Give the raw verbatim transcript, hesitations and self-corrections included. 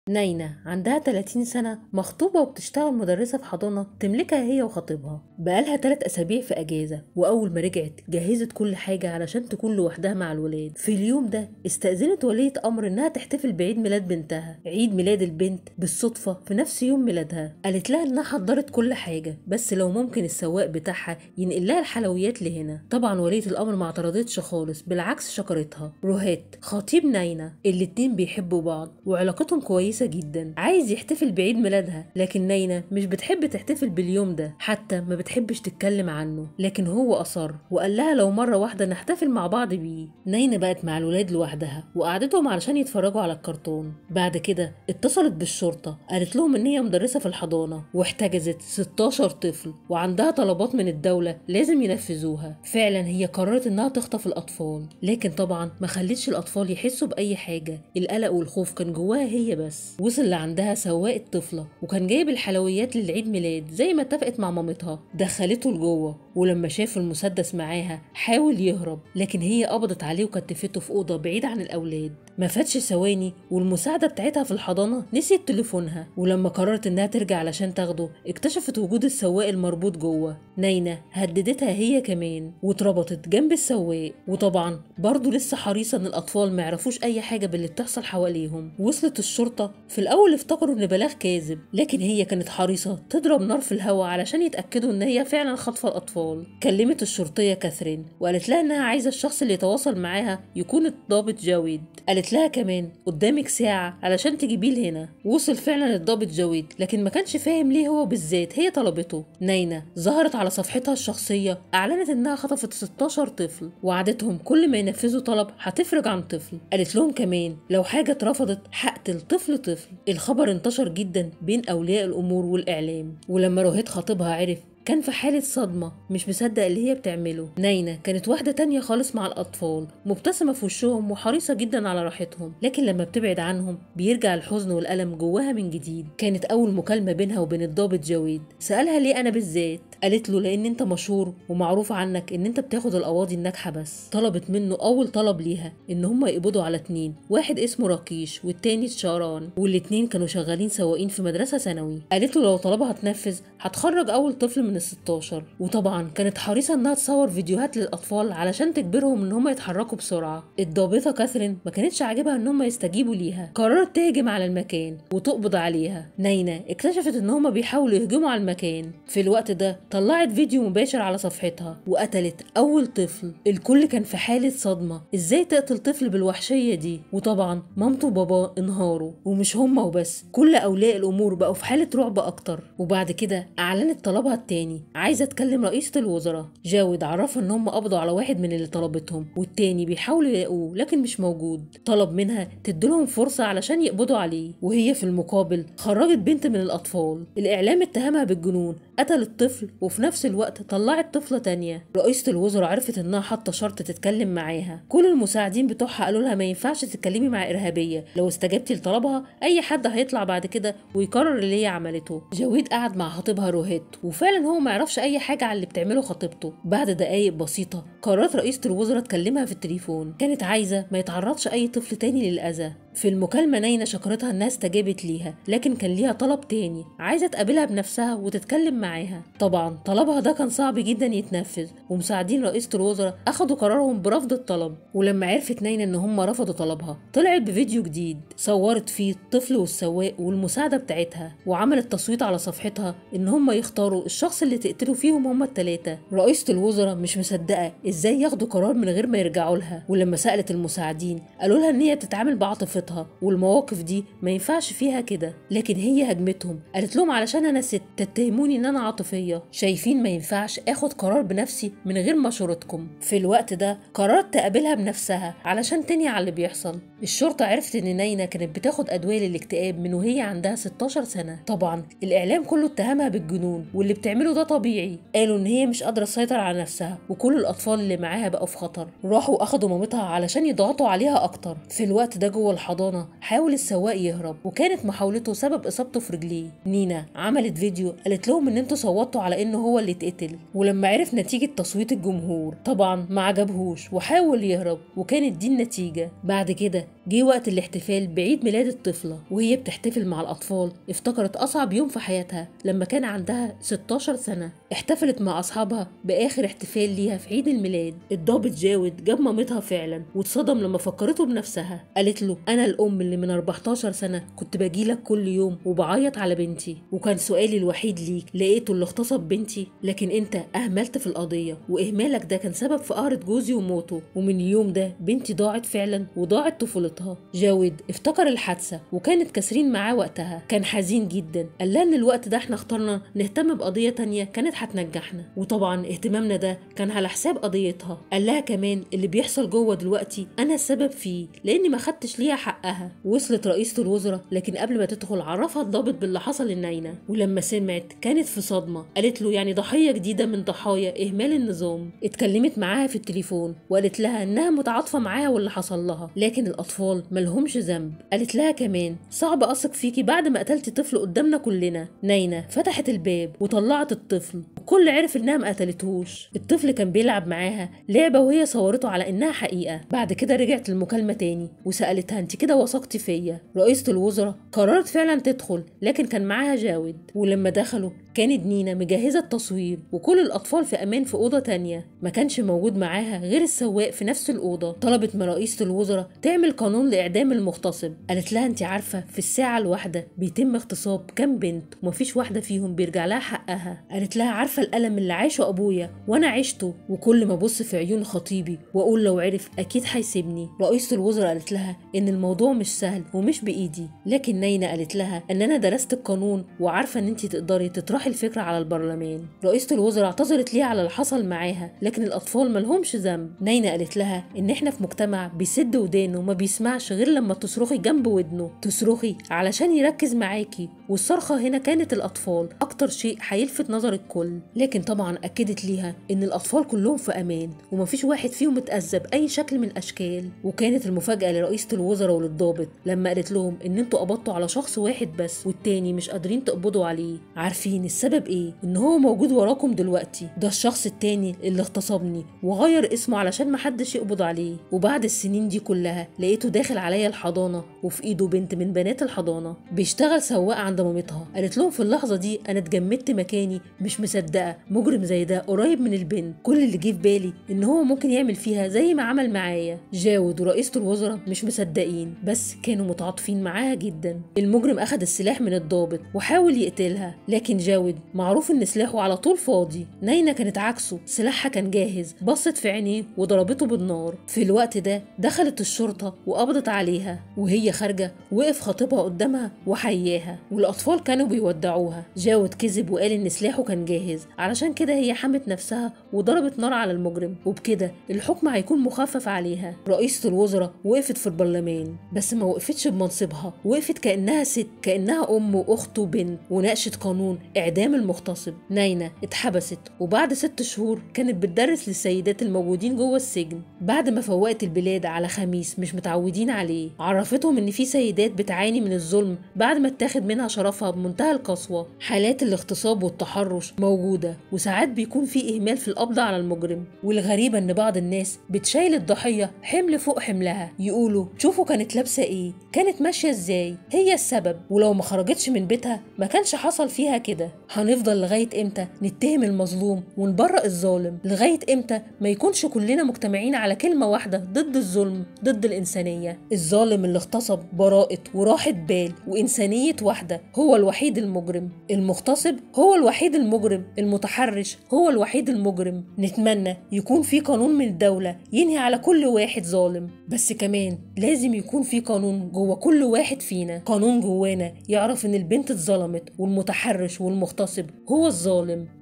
ناينة عندها تلاتين سنة، مخطوبة وبتشتغل مدرسة في حضانة تملكها هي وخطيبها. بقالها تلات أسابيع في أجازة، وأول ما رجعت جهزت كل حاجة علشان تكون لوحدها مع الولاد. في اليوم ده استأذنت ولية أمر إنها تحتفل بعيد ميلاد بنتها. عيد ميلاد البنت بالصدفة في نفس يوم ميلادها. قالت لها إنها حضرت كل حاجة، بس لو ممكن السواق بتاعها ينقل لها الحلويات لهنا. طبعا ولية الأمر ما اعترضتش خالص، بالعكس شكرتها. روهات خطيب ناينة الاتنين بيحبوا بعض وعلاقتهم كويسة جدا، عايز يحتفل بعيد ميلادها، لكن ناينة مش بتحب تحتفل باليوم ده، حتى ما بتحبش تتكلم عنه. لكن هو أصر وقال لها لو مرة واحدة نحتفل مع بعض بيه. ناينة بقت مع الولاد لوحدها وقعدتهم علشان يتفرجوا على الكرتون. بعد كده اتصلت بالشرطة، قالت لهم ان هي مدرسة في الحضانة واحتجزت ستاشر طفل وعندها طلبات من الدولة لازم ينفذوها. فعلا هي قررت انها تخطف الأطفال، لكن طبعا ما خلتش الأطفال يحسوا بأي حاجة. القلق والخوف كان جواها هي بس. وصل لعندها سواق الطفلة وكان جايب الحلويات للعيد ميلاد زي ما اتفقت مع مامتها. دخلته لجوه، ولما شاف المسدس معاها حاول يهرب، لكن هي قبضت عليه وكتفته في أوضة بعيد عن الأولاد. ما فاتش ثواني والمساعدة بتاعتها في الحضانة نسيت تليفونها، ولما قررت انها ترجع علشان تاخده اكتشفت وجود السواق المربوط جوه. ناينة هددتها هي كمان واتربطت جنب السواق، وطبعا برضه لسه حريصة ان الأطفال ما يعرفوش أي حاجة باللي بتحصل حواليهم. وصلت الشرطة، في الأول افتكروا ان بلاغ كاذب، لكن هي كانت حريصة تضرب نار في الهواء علشان يتأكدوا ان هي فعلا خاطفة الأطفال. كلمت الشرطية كاثرين وقالت لها انها عايزة الشخص اللي يتواصل معاها يكون الضابط جاويد. قالت لها كمان قدامك ساعة علشان تجيبيه لهنا. وصل فعلا الضابط جاويد، لكن ما كانش فاهم ليه هو بالذات هي طلبته. ناينة ظهرت على صفحتها الشخصية، أعلنت إنها خطفت ستاشر طفل وعدتهم كل ما ينفذوا طلب هتفرج عن طفل. قالت لهم كمان لو حاجة اترفضت هقتل طفل طفل. الخبر انتشر جدا بين أولياء الأمور والإعلام، ولما روهيت خطيبها عرف كان في حالة صدمة، مش مصدق اللي هي بتعمله. ناينة كانت واحدة تانية خالص مع الأطفال، مبتسمة في وشهم وحريصة جدا على راحتهم، لكن لما بتبعد عنهم بيرجع الحزن والألم جواها من جديد. كانت أول مكالمة بينها وبين الضابط جاويد، سألها ليه أنا بالذات؟ قالت له لأن أنت مشهور ومعروف عنك إن أنت بتاخد القواضي الناجحة بس. طلبت منه أول طلب ليها إن هم يقبضوا على اتنين، واحد اسمه راكيش والتاني تشاران، والاتنين كانوا شغالين سواقين في مدرسة ثانوي. قالت له لو طلبها اتنفذ هتخرج أول طفل من الستاشر. وطبعا كانت حريصة انها تصور فيديوهات للاطفال علشان تجبرهم ان هم يتحركوا بسرعة. الضابطة كاثرين ما كانتش عاجبها ان هم يستجيبوا ليها، قررت تهجم على المكان وتقبض عليها. ناينة اكتشفت ان هم بيحاولوا يهجموا على المكان. في الوقت ده طلعت فيديو مباشر على صفحتها وقتلت اول طفل. الكل كان في حالة صدمة، ازاي تقتل طفل بالوحشية دي؟ وطبعا مامته وباباه انهاروا، ومش هم وبس، كل اولياء الامور بقوا في حالة رعب اكتر. وبعد كده اعلنت طلبها التاني، عايزه تكلم رئيسة الوزراء. جاويد عرفها ان هم قبضوا على واحد من اللي طلبتهم، والتاني بيحاولوا يلاقوه لكن مش موجود. طلب منها تديلهم فرصه علشان يقبضوا عليه، وهي في المقابل خرجت بنت من الاطفال. الاعلام اتهمها بالجنون، قتلت طفل وفي نفس الوقت طلعت طفله تانية. رئيسة الوزراء عرفت انها حاطه شرط تتكلم معاها. كل المساعدين بتوعها قالوا لها ما ينفعش تتكلمي مع ارهابيه، لو استجبتي لطلبها اي حد هيطلع بعد كده ويكرر اللي هي عملته. جاويد قعد مع خطيبها روهيت، وفعلا هو ما يعرفش اي حاجه عن اللي بتعمله خطيبته. بعد دقايق بسيطه قررت رئيسة الوزراء تكلمها في التليفون، كانت عايزه ما يتعرضش اي طفل تاني للاذى. في المكالمه ناينة شكرتها انها استجابت ليها، لكن كان ليها طلب تاني، عايزه تقابلها بنفسها وتتكلم معاها. طبعا طلبها ده كان صعب جدا يتنفذ، ومساعدين رئيسة الوزراء اخدوا قرارهم برفض الطلب. ولما عرفت ناينة ان هم رفضوا طلبها طلعت بفيديو جديد صورت فيه الطفل والسواق والمساعده بتاعتها، وعملت تصويت على صفحتها ان هم يختاروا الشخص اللي تقتلوا فيهم هم التلاتة. رئيسة الوزراء مش مصدقة ازاي ياخدوا قرار من غير ما يرجعوا لها، ولما سألت المساعدين قالوا لها ان هي بتتعامل بعاطفتها والمواقف دي ما ينفعش فيها كده. لكن هي هجمتهم، قالت لهم علشان انا ست تتهموني ان انا عاطفية، شايفين ما ينفعش اخد قرار بنفسي من غير مشورتكم. في الوقت ده قررت تقابلها بنفسها علشان تنهي على اللي بيحصل. الشرطة عرفت ان ناينة كانت بتاخد ادوية للاكتئاب من وهي عندها ستاشر سنة. طبعا الاعلام كله اتهمها بالجنون واللي بتعمله ده طبيعي، قالوا ان هي مش قادره تسيطر على نفسها وكل الاطفال اللي معاها بقوا في خطر. راحوا اخدوا مامتها علشان يضغطوا عليها اكتر. في الوقت ده جوه الحضانه حاول السواق يهرب، وكانت محاولته سبب اصابته في رجليه. نينا عملت فيديو قالت لهم ان انتوا صوتوا على ان انه هو اللي اتقتل. ولما عرف نتيجة تصويت الجمهور طبعا ما عجبهوش وحاول يهرب، وكانت دي النتيجة. بعد كده جه وقت الاحتفال بعيد ميلاد الطفلة، وهي بتحتفل مع الأطفال افتكرت أصعب يوم في حياتها لما كان عندها ستاشر سنة. احتفلت مع أصحابها بآخر احتفال ليها في عيد الميلاد. الضابط جاود جاب مامتها فعلا واتصدم لما فكرته بنفسها. قالت له أنا الأم اللي من أربعتاشر سنة كنت باجيلك كل يوم وبعيط على بنتي، وكان سؤالي الوحيد ليك لقيته اللي اغتصب بنتي، لكن انت أهملت في القضية، وإهمالك ده كان سبب في قهرة جوزي وموته، ومن اليوم ده بنتي ضاعت فعلا وضاعت طفولتها. جاود افتكر الحادثة وكانت كاسرين معاه وقتها، كان حزين جدا. قال لها ان الوقت ده احنا اخترنا نهتم بقضية تانية كانت هتنجحنا، وطبعا اهتمامنا ده كان على حساب قضيتها. قال لها كمان اللي بيحصل جوه دلوقتي انا السبب فيه لاني ما خدتش ليها حقها. وصلت رئيسة الوزراء، لكن قبل ما تدخل عرفها الضابط باللي حصل لناينة، ولما سمعت كانت في صدمة. قالت له يعني ضحية جديدة من ضحايا اهمال النظام. اتكلمت معاها في التليفون وقالت لها انها متعاطفة معاها واللي حصل لها، لكن الاطفال ملهمش ذنب. قالت لها كمان صعب اثق فيكي بعد ما قتلتي طفل قدامنا كلنا. ناينة فتحت الباب وطلعت الطفل، وكل عرف انها ما قتلتهوش. الطفل كان بيلعب معاها لعبة وهي صورته على انها حقيقة. بعد كده رجعت المكالمة تاني وسألتها انت كده وثقتي فيا؟ رئيسة الوزراء قررت فعلا تدخل، لكن كان معاها جاود. ولما دخلوا كانت نينا مجهزة التصوير وكل الأطفال في أمان في أوضة تانية، ما كانش موجود معاها غير السواق في نفس الأوضة. طلبت من رئيسة الوزراء تعمل قانون لإعدام المغتصب. قالت لها أنت عارفة في الساعة الواحدة بيتم اغتصاب كام بنت ومفيش واحدة فيهم بيرجع لها حقها. قالت لها عارفة الألم اللي عايشه أبويا وأنا عشته، وكل ما أبص في عيون خطيبي وأقول لو عرف أكيد هيسيبني. رئيسة الوزراء قالت لها إن الموضوع مش سهل ومش بإيدي، لكن ناينة قالت لها إن أنا درست القانون وعارفة إن أنت تقدري تطرحي الفكرة على البرلمان. رئيسة الوزراء اعتذرت ليها على اللي حصل معاها، لكن الأطفال ملهمش ذنب. ناينة قالت لها إن إحنا في مجتمع بيسد ودانه وما بيسمعش غير لما تصرخي جنب ودنه، تصرخي علشان يركز معاكي، والصرخة هنا كانت الأطفال أكتر شيء هيلفت نظر الكل. لكن طبعا أكدت ليها إن الأطفال كلهم في أمان ومفيش واحد فيهم اتأذى بأي شكل من الأشكال. وكانت المفاجأة لرئيسة الوزراء وللضابط لما قالت لهم إن انتوا قبضتوا على شخص واحد بس والتاني مش قادرين تقبضوا عليه. عارفين السبب إيه؟ إن هو موجود وراكم دلوقتي، ده الشخص التاني اللي اغتصبني وغير اسمه علشان محدش يقبض عليه. وبعد السنين دي كلها لقيته داخل عليا الحضانة وفي إيده بنت من بنات الحضانة بيشتغل سواق عند مامتها. قالت لهم في اللحظة دي أنا اتجمدت مكاني، مش مصدقة مجرم زي ده قريب من البنت. كل اللي جه في بالي إن هو ممكن يعمل فيها زي ما عمل معايا. جاود ورئيسة الوزراء مش مصدقين، بس كانوا متعاطفين معاها جدا. المجرم أخد السلاح من الضابط وحاول يقتلها، لكن جاود معروف إن سلاحه على طول فاضي. ناينة كانت عكسه، سلاحها كان جاهز. بصت في عينيه وضربته بالنار. في الوقت ده دخلت الشرطة وقبضت عليها، وهي خارجة وقف خطيبها قدامها وحياها، والأطفال كانوا بيودعوها. جاود كذب وقال إن سلاحه كان جاهز، علشان كده هي حمت نفسها وضربت نار على المجرم، وبكده الحكم هيكون مخفف عليها. رئيسة الوزراء وقفت في البرلمان، بس ما وقفتش بمنصبها، وقفت كأنها ست، كأنها أم وأخت وبنت، وناقشت قانون إعدام المغتصب. ناينة اتحبست، وبعد ست شهور كانت بتدرس للسيدات الموجودين جوه السجن. بعد ما فوقت البلاد على خميس مش متعودين عليه، عرفتهم إن في سيدات بتعاني من الظلم بعد ما اتاخد منها شرفها بمنتهى القسوة. حالات الاغتصاب والتحرش موجودة، وساعات بيكون في إهمال في القبض على المجرم. والغريبة إن بعض الناس بتشيل الضحية حمل فوق حملها، يقولوا شوفوا كانت لابسة إيه، كانت ماشية إزاي، هي السبب، ولو ما خرجتش من بيتها ما كانش حصل فيها كده. هنفضل لغاية إمتى نتهم المظلوم ونبرأ الظالم؟ لغاية إمتى ما يكونش كلنا مجتمعين على كلمة واحدة ضد الظلم، ضد الإنسانية؟ الظالم اللي اغتصب براءة وراحة بال وإنسانية واحدة هو الوحيد المجرم، المغتصب هو الوحيد المجرم، المتحرش هو الوحيد المجرم. نتمنى يكون في قانون من الدولة ينهي على كل واحد ظالم، بس كمان لازم يكون في قانون جوه كل واحد فينا، قانون جوانا يعرف إن البنت اتظلمت والمتحرش والمغتصب هو الظالم.